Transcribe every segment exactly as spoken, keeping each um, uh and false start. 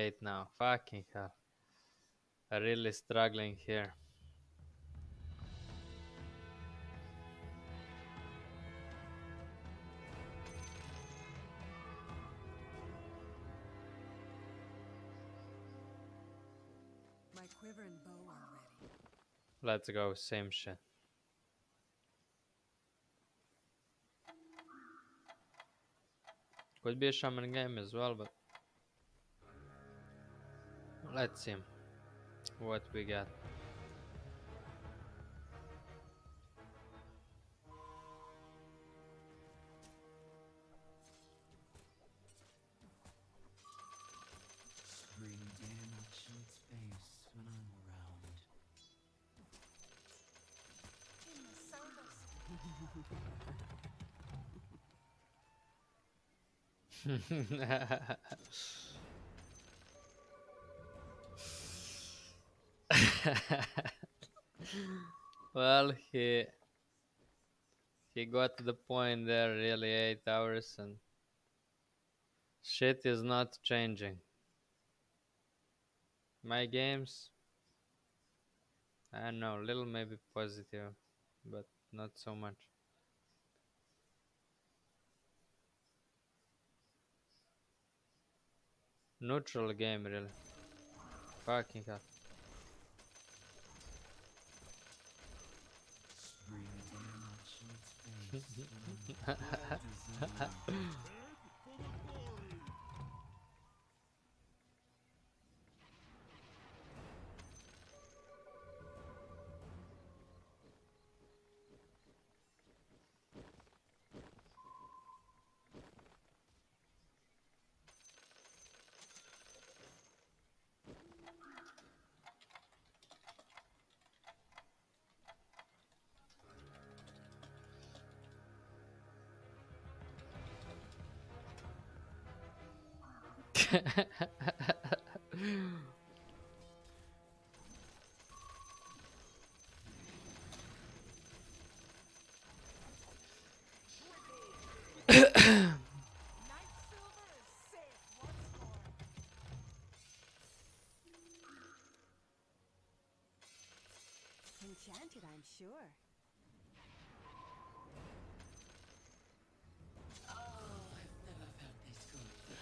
eight now. Fucking hell. I'm really struggling here. My quiver and bow are ready. Let's go, same shit. Could be a shaman game as well, but let's see what we got. Scream dare not show its face when I'm around. In the service. Well, he he got to the point there, really eight hours, and shit is not changing. My games, I don't know, little maybe positive, but not so much. Neutral game, really. Fucking hell. Scream dare not show its face when I'm well deserved. Night silver is safe once more. Enchanted, I'm sure. Oh, I've never felt this good.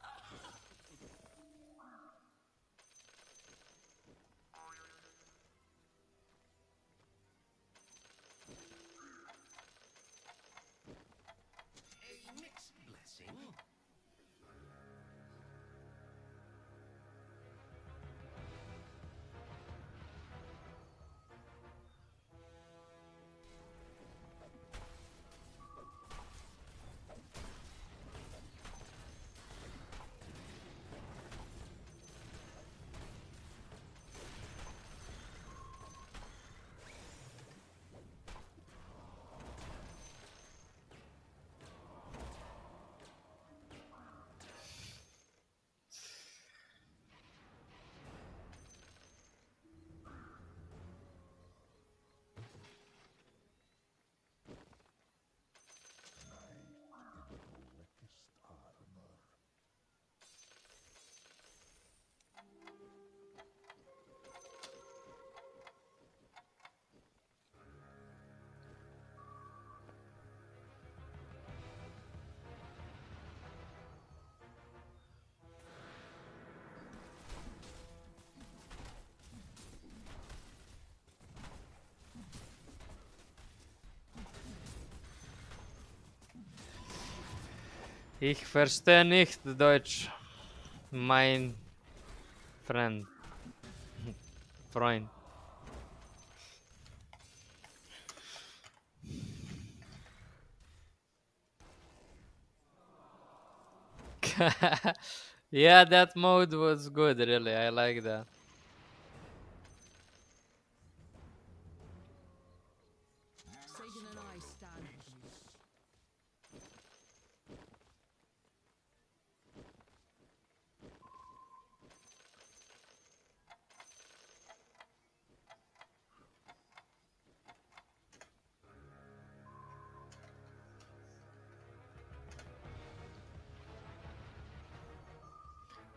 A mixed blessing. Ich verstehe nicht Deutsch, mein Friend. Freund. Yeah, that mode was good, really. I like that. Satan and I stand.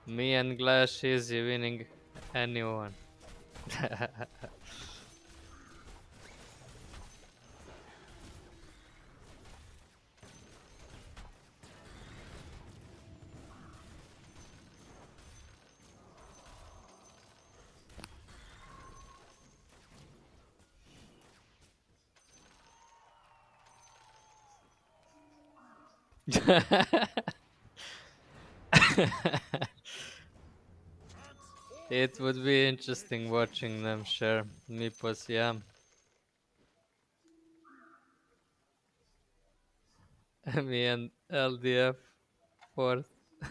Me and Glash easy winning anyone. It would be interesting watching them share Meepos, yeah. Me and L D F fourth.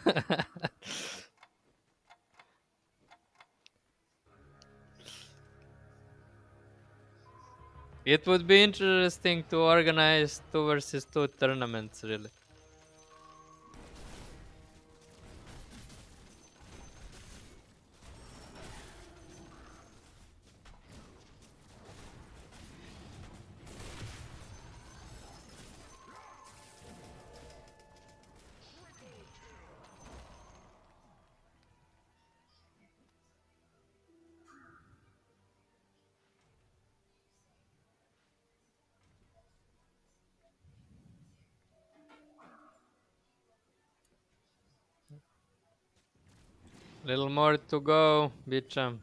It would be interesting to organize two versus two tournaments, really. Little more to go, Bicham.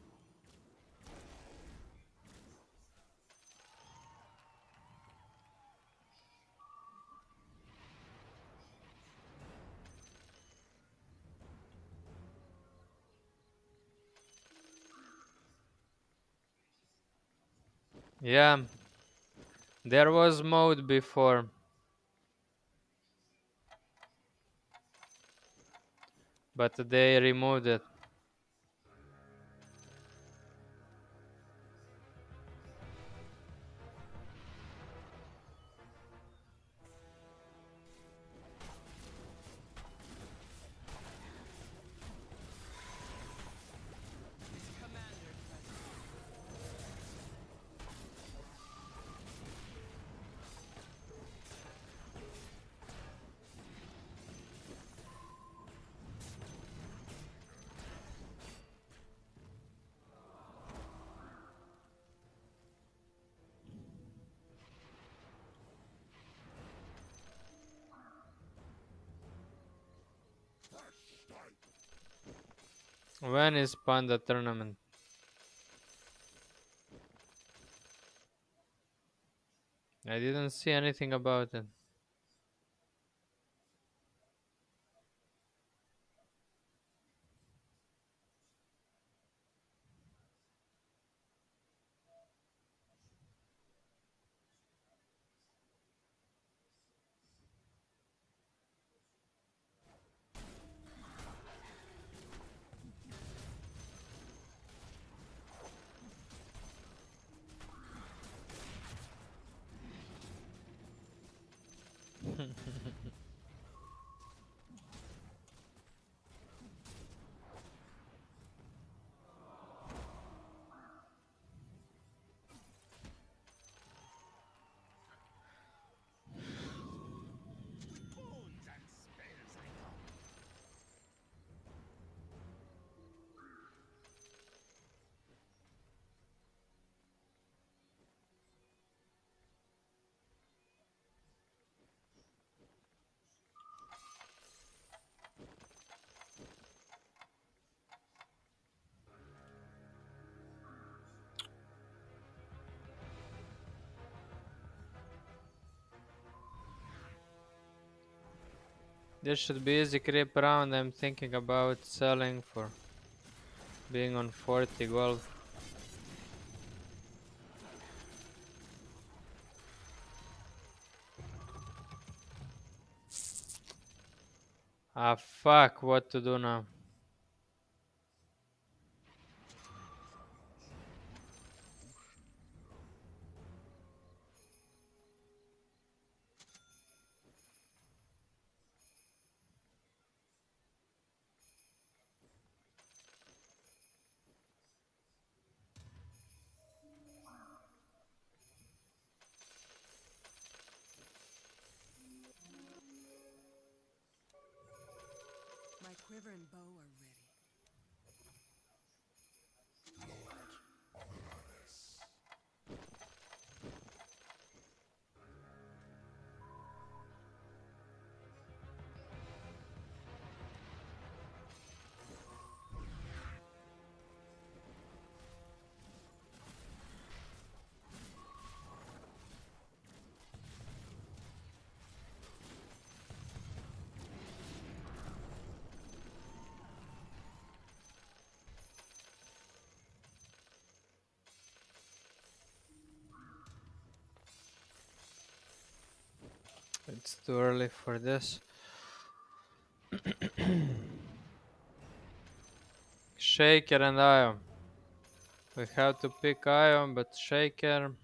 Yeah, there was mode before. But they removed it. When is Panda tournament? I didn't see anything about it. This should be easy creep around. I'm thinking about selling for being on forty gold. Ah fuck, what to do now? My quiver and bow are ready. It's too early for this. Shaker and Ion. We have to pick Ion, but Shaker.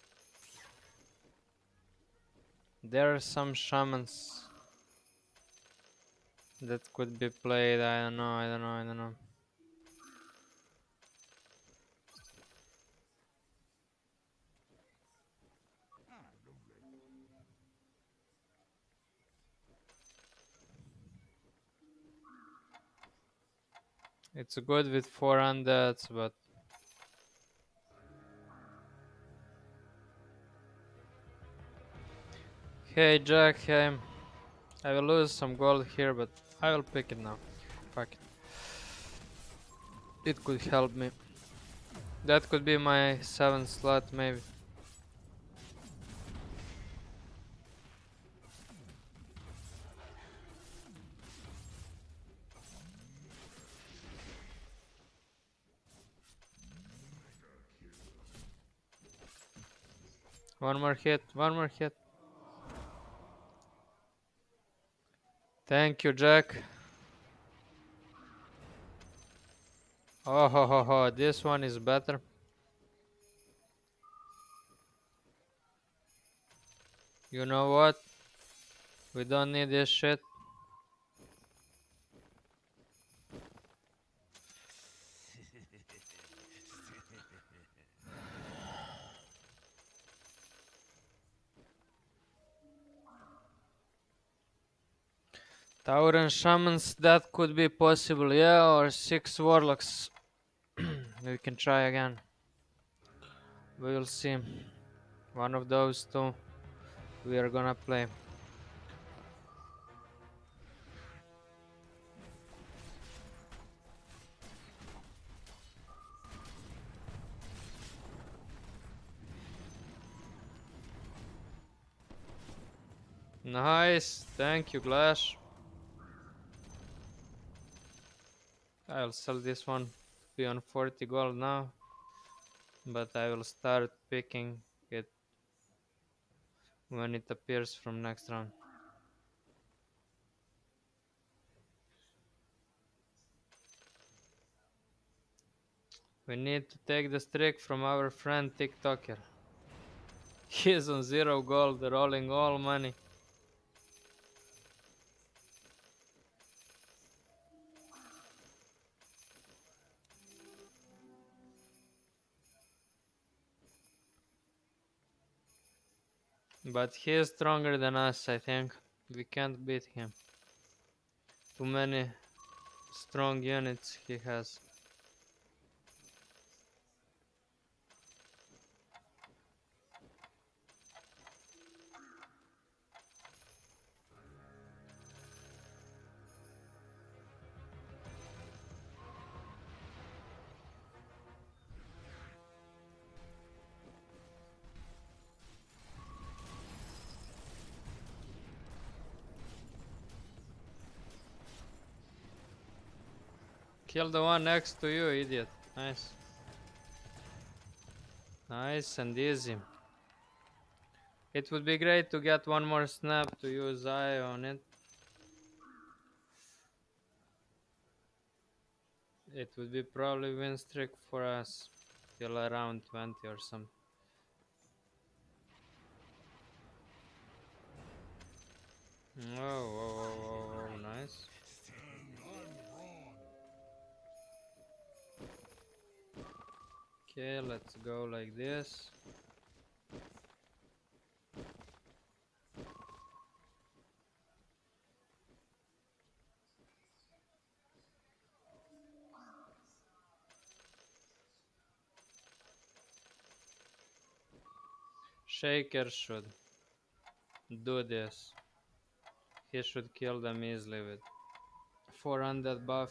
There are some shamans that could be played. I don't know, I don't know, I don't know. It's good with four undeads, but hey Jack, hey. I will lose some gold here, but I will pick it now. Fuck it. It could help me. That could be my seventh slot, maybe. One more hit, one more hit. Thank you, Jack. Oh ho ho ho, this one is better. You know what? We don't need this shit. Tower and Shamans, that could be possible, yeah, or six Warlocks. We can try again. We will see. One of those two we are gonna play. Nice, thank you, Glash. I'll sell this one to be on forty gold now, but I will start picking it when it appears from next round. We need to take the streak from our friend TikToker. He is on zero gold, rolling all money. But he is stronger than us, I think. We can't beat him. Too many strong units he has. Kill the one next to you, idiot. Nice. Nice and easy. It would be great to get one more snap to use eye on it. It would be probably win streak for us till around twenty or something. Oh, whoa, whoa, whoa, whoa, nice. Okay, let's go like this. Shaker should do this. He should kill them easily with four undead buff.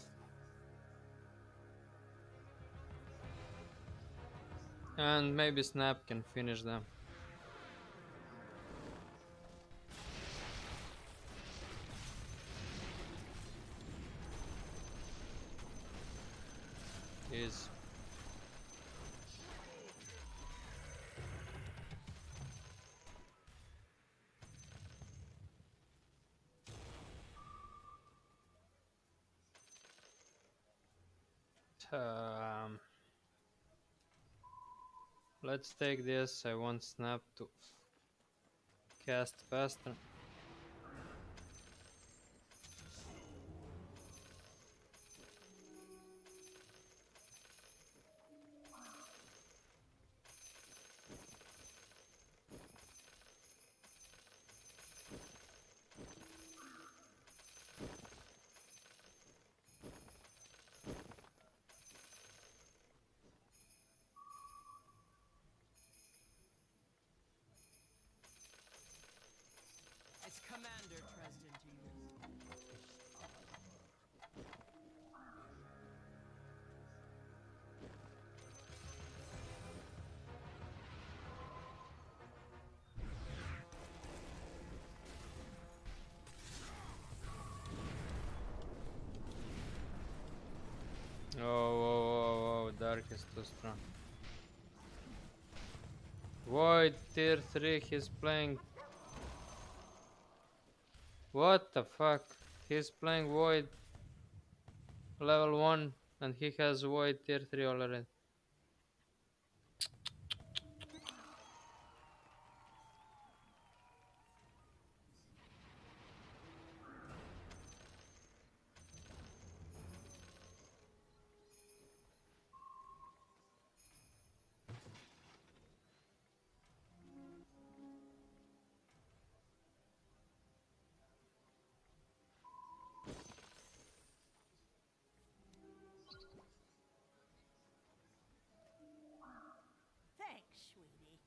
And maybe Snap can finish them. Is um, let's take this. I want Snap to cast faster. It's Commander Dresden to you. Oh, oh, oh, oh, Dark is too strong. Void tier three, he's playing. What the fuck? He's playing Void level one and he has Void tier three already. Thanks, sweetie.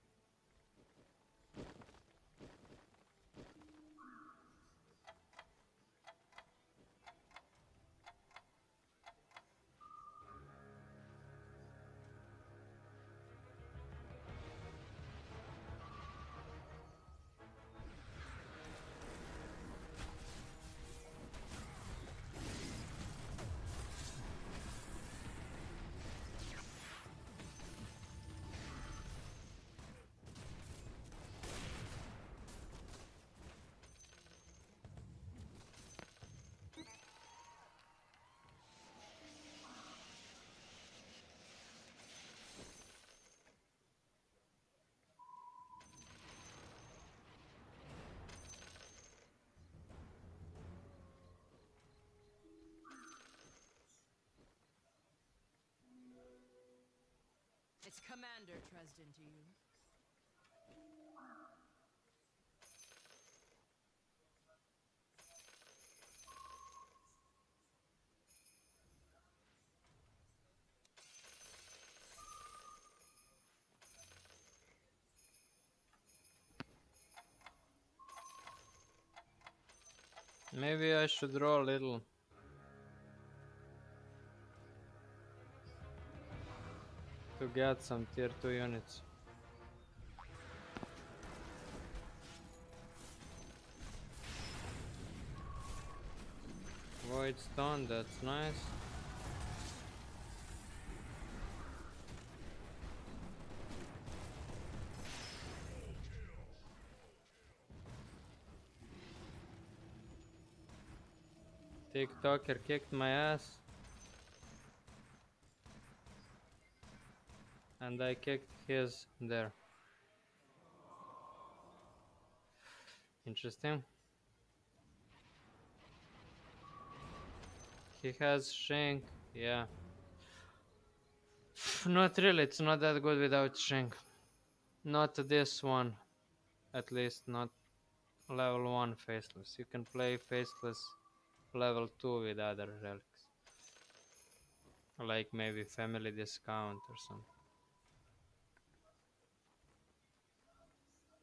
It's Commander Dresden to you. Maybe I should draw a little. To get some tier two units. Void stone, that's nice. TikToker kicked my ass. And I kicked his there. Interesting. He has shrink, yeah. Not really, it's not that good without shrink. Not this one, at least not level one faceless. You can play faceless level two with other relics. Like maybe family discount or something.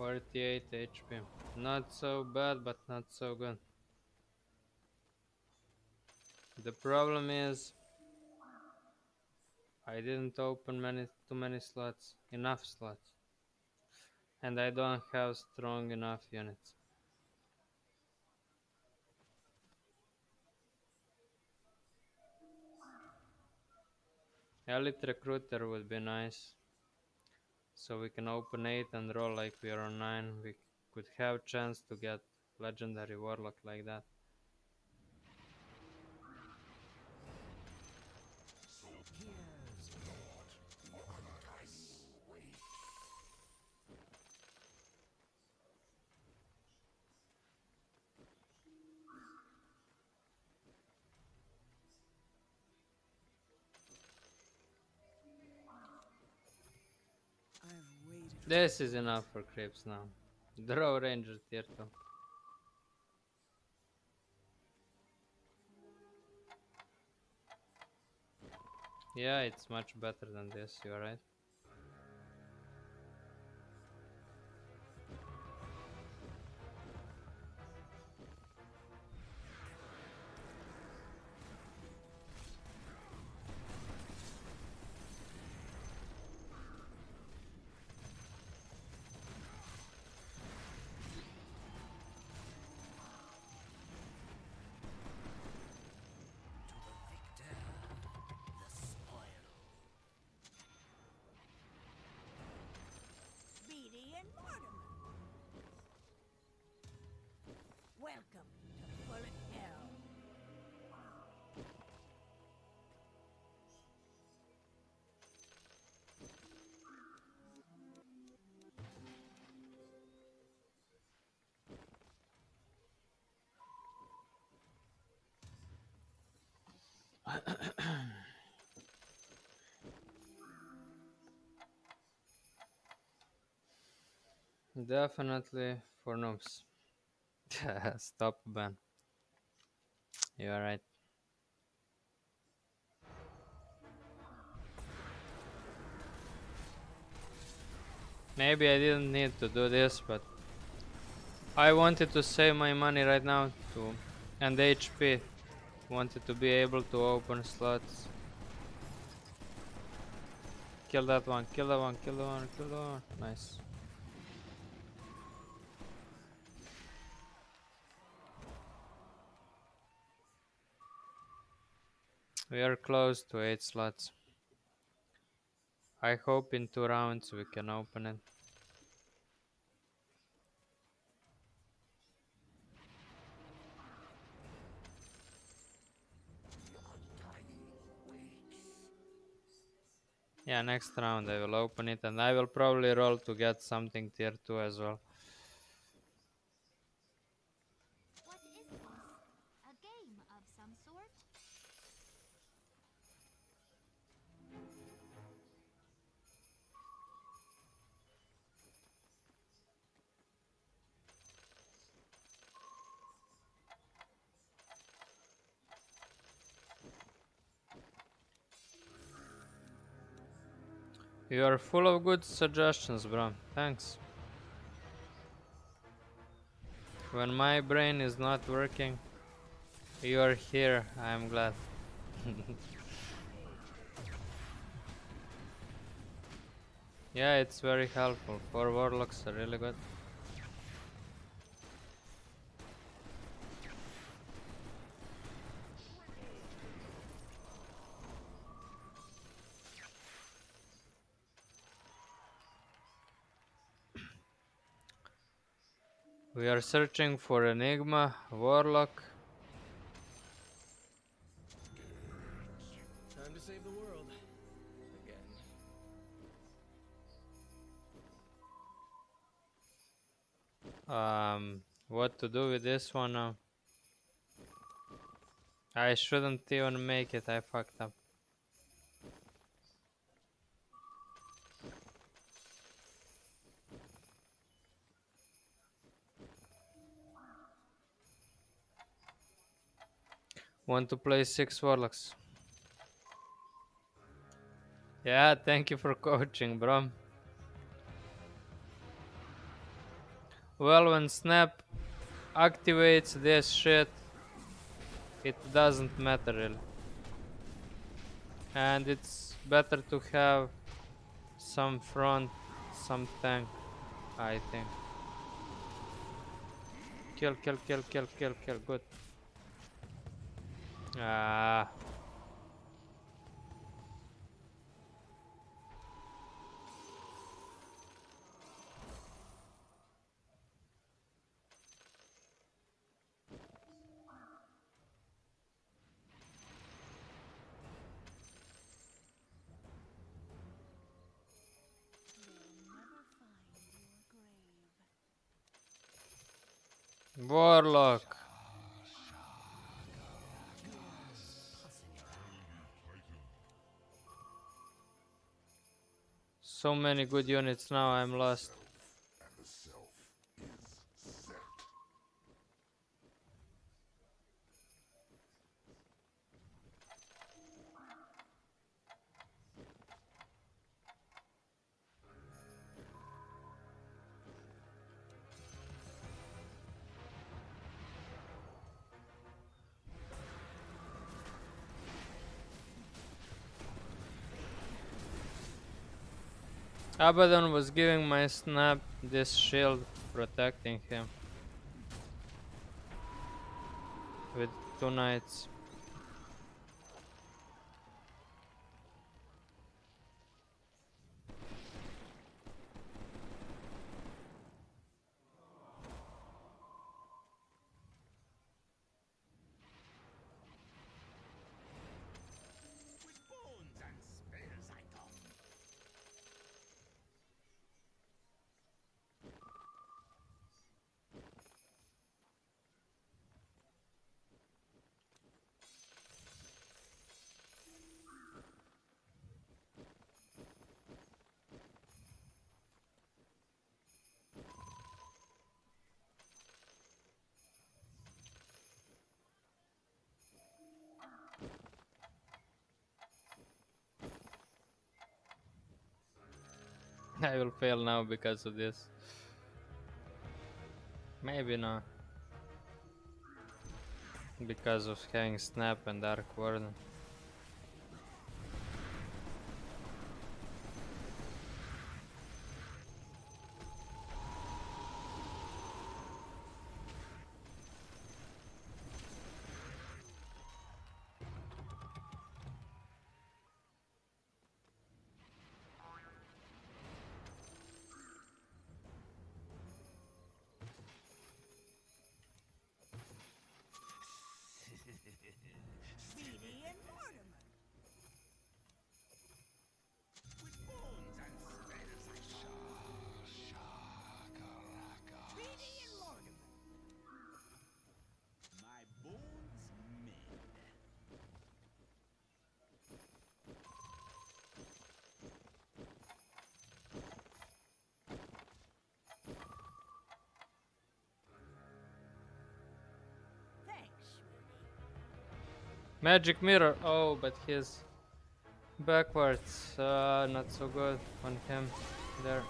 forty-eight H P. Not so bad, but not so good. The problem is I didn't open many too many slots, enough slots, and I don't have strong enough units. Elite recruiter would be nice, so we can open eight and roll like we are on nine. We could have chance to get legendary warlock like that. I've waited. This is enough for creeps now. Draw ranger tier two. Yeah, it's much better than this, you're right. Beatty and Mortimer. Welcome to Bullet Hell. Definitely for noobs. Stop ban. You're right. Maybe I didn't need to do this, but I wanted to save my money right now to and H P. Wanted to be able to open slots. Kill that one, kill that one, kill that one, kill that one. Nice. We are close to eight slots. I hope in two rounds we can open it. Yeah, next round I will open it and I will probably roll to get something tier two as well. What is this? A game of some sort? You are full of good suggestions, bro. Thanks. When my brain is not working, you are here. I am glad. Yeah, it's very helpful. Four warlocks are really good. We are searching for Enigma, Warlock. Time to save the world. Again. Um, what to do with this one now? I shouldn't even make it. I fucked up. Want to play six warlocks? Yeah, thank you for coaching, bro. Well, when Snap activates this shit, it doesn't matter really. And it's better to have some front, some tank, I think. Kill, kill, kill, kill, kill, kill, good. Ah. Warlock. So many good units now, I'm lost. Abaddon was giving my Snap this shield, protecting him with two knights. I will fail now because of this. Maybe not. Because of having Snap and Dark Warden. Speedy and Mortimer. With bones and spells I come. Speedy and Mortimer. My bones mend. Thanks, sweetie. Magic Mirror. Oh, but he's backwards. Uh, not so good on him there.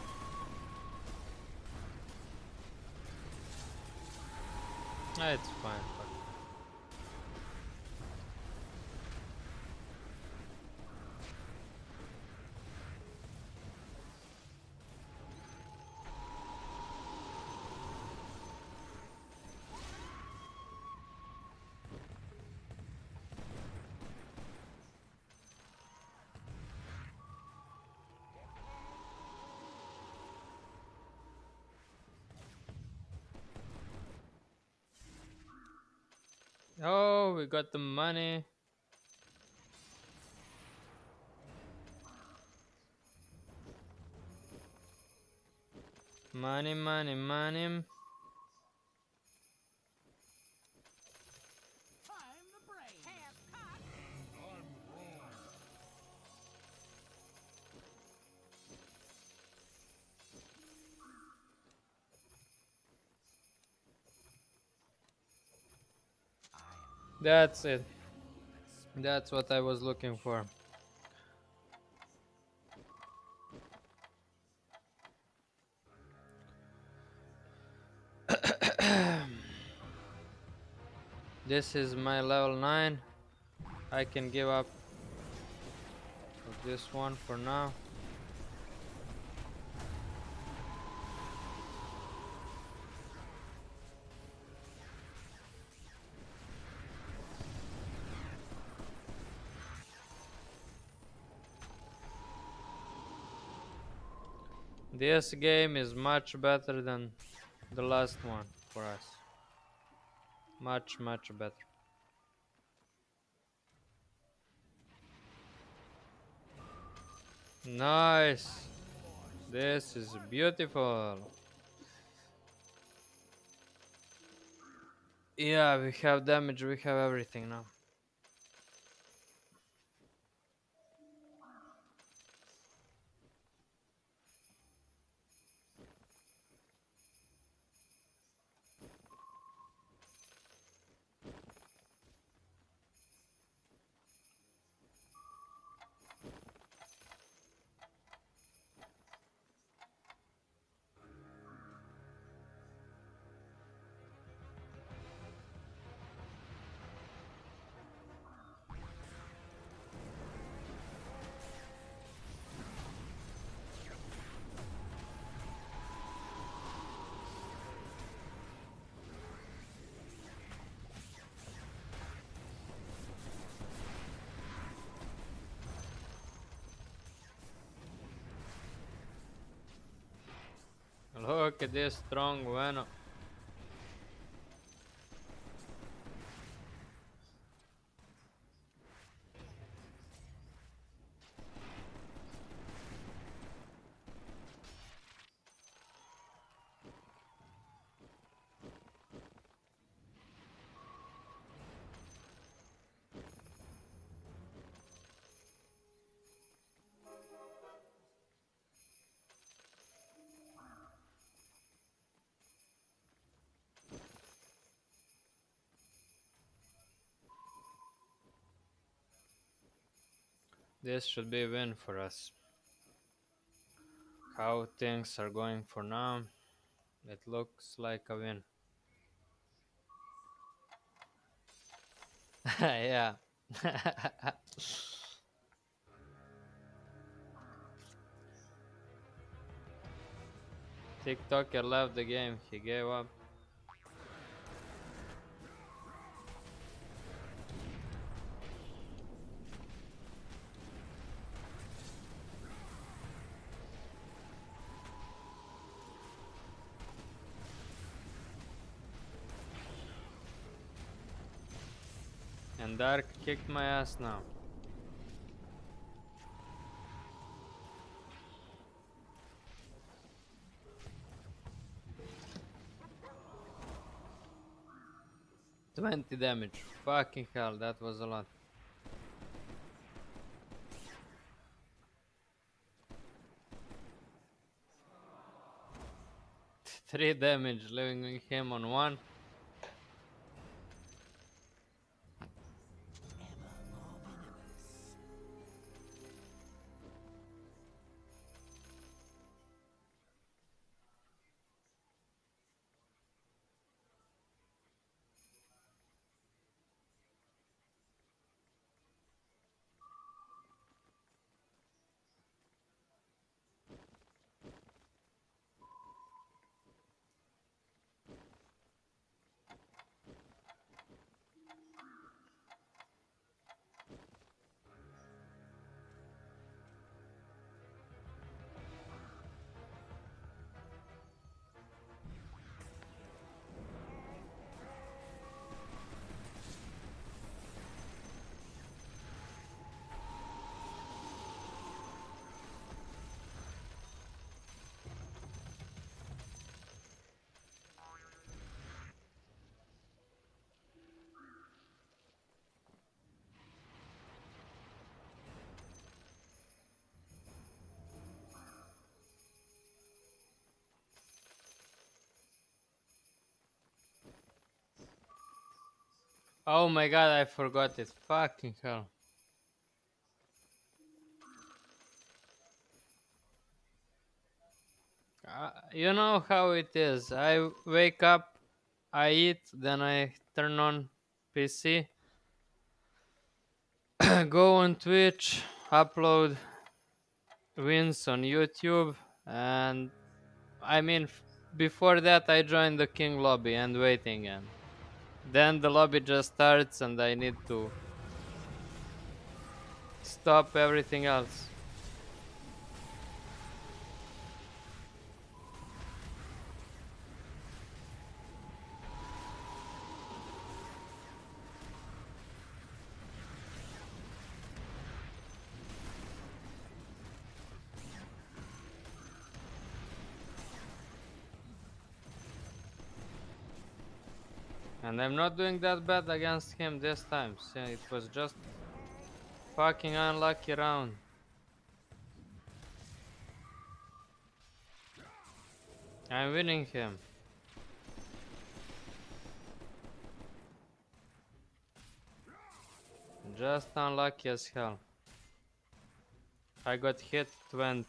Ah, it's fine. Fuck. Oh, we got the money. Money, money, money. I'm the brain. Half cock. That's it. That's what I was looking for. This is my level nine. I can give up with this one for now. This game is much better than the last one for us. Much, much better. Nice. This is beautiful. Yeah, we have damage, we have everything now. Look at this strong Venom. This should be a win for us. How things are going for now, it looks like a win. Yeah. TikToker left the game, he gave up. And Dark kicked my ass now. twenty damage. Fucking hell, that was a lot. three damage, leaving him on one. Oh my god, I forgot it. Fucking hell. Uh, you know how it is. I wake up, I eat, then I turn on P C. Go on Twitch, upload wins on YouTube, and I mean, f- before that I joined the King lobby and waiting, and then the lobby just starts and I need to stop everything else. And I'm not doing that bad against him this time. See, it was just fucking unlucky round. I'm winning him. Just unlucky as hell. I got hit twenty.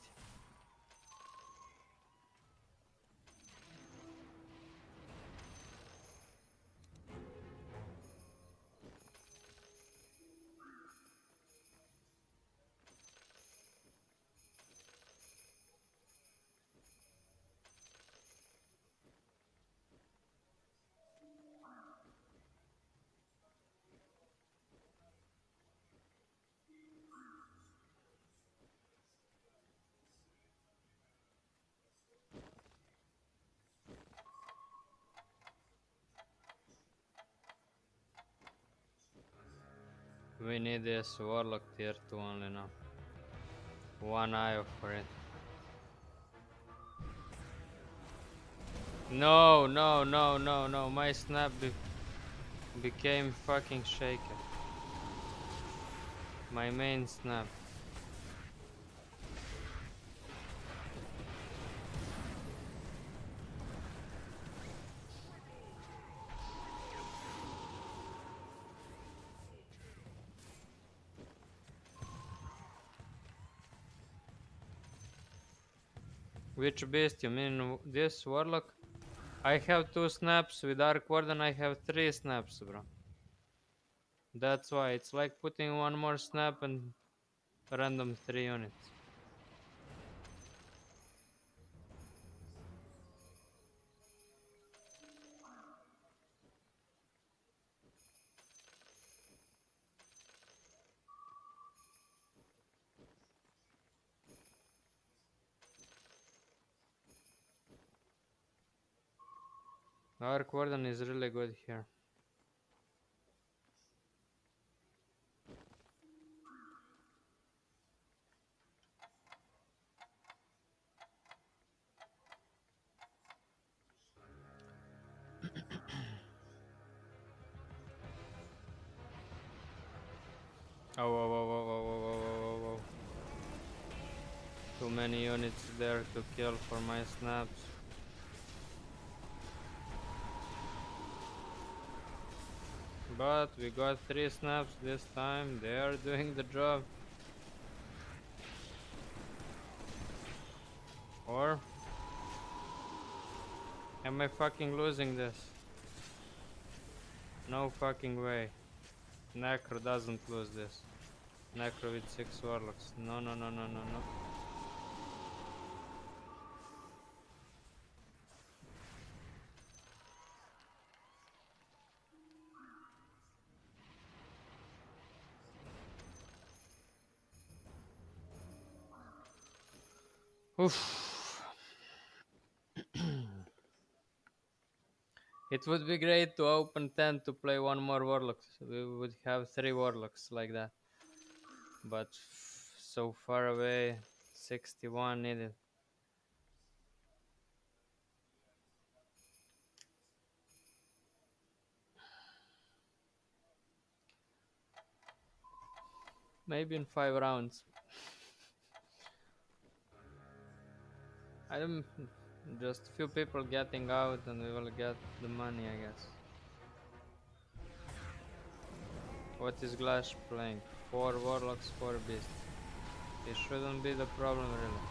We need this Warlock tier two only now. One eye for it. No, no, no, no, no. My snap be became fucking shaken. My main snap. Which beast? You mean w- this Warlock? I have two snaps. With Dark Warden I have three snaps, bro. That's why. It's like putting one more snap and random three units. Dark Warden is really good here. Oh, whoa, whoa, whoa, whoa, whoa, whoa, whoa, whoa, whoa. Too many units there to kill for my snaps. But we got three snaps this time. They are doing the job. Or am I fucking losing this? No fucking way. Necro doesn't lose this. Necro with six Warlocks. No, no, no, no, no, no. Oof. It would be great to open ten to play one more Warlock. We would have three Warlocks like that. But so far away. sixty-one needed. Maybe in five rounds. I'm just few people getting out and we will get the money, I guess. What is Glash playing? Four Warlocks, four Beasts. It shouldn't be the problem, really.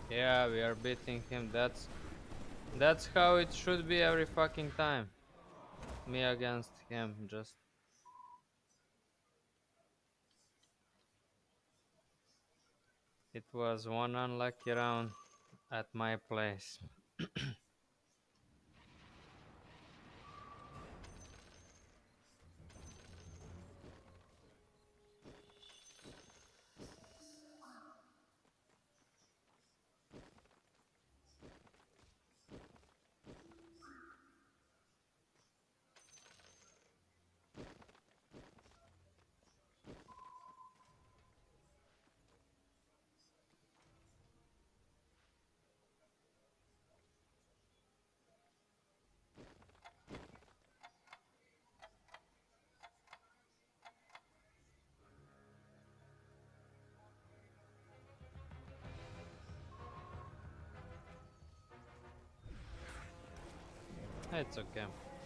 Yeah, we are beating him. That's that's how it should be every fucking time. Me against him, just. It was one unlucky round at my place. It's okay.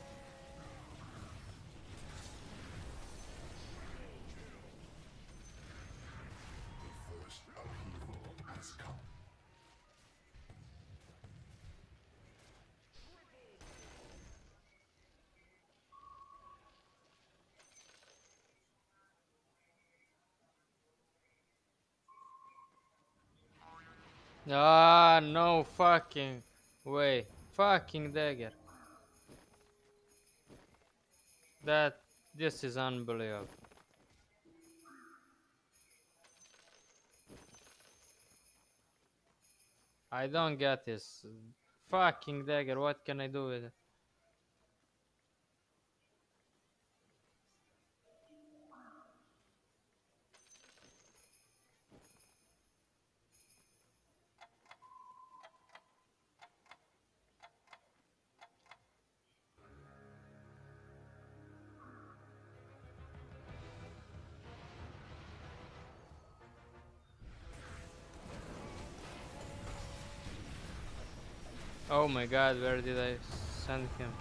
First upheaval has come. Ah, no fucking way. Fucking dagger. That, this is unbelievable. I don't get this. Fucking dagger, what can I do with it? Oh my god, where did I send him?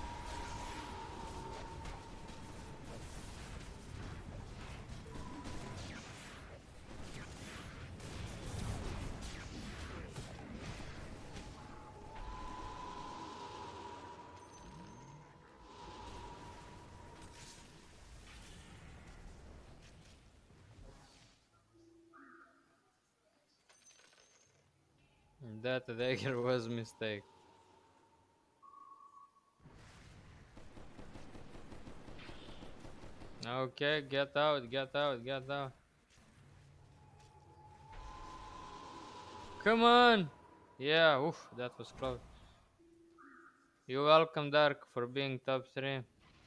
That dagger was a mistake. Okay, get out, get out, get out. Come on! Yeah, oof, that was close. You're welcome, Dark, for being top three.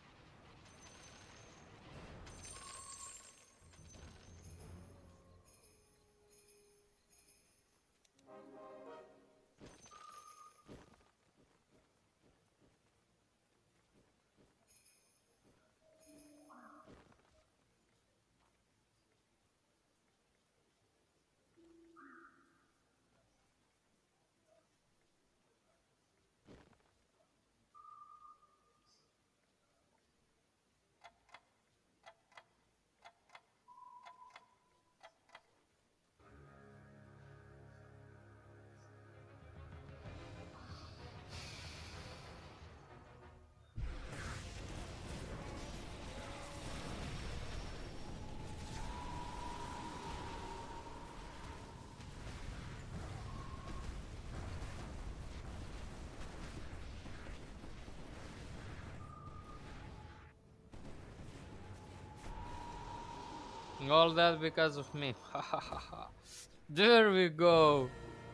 All that because of me. There we go.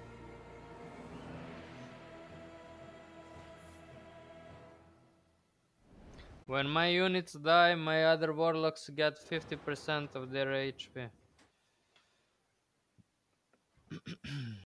When my units die, my other warlocks get fifty percent of their H P.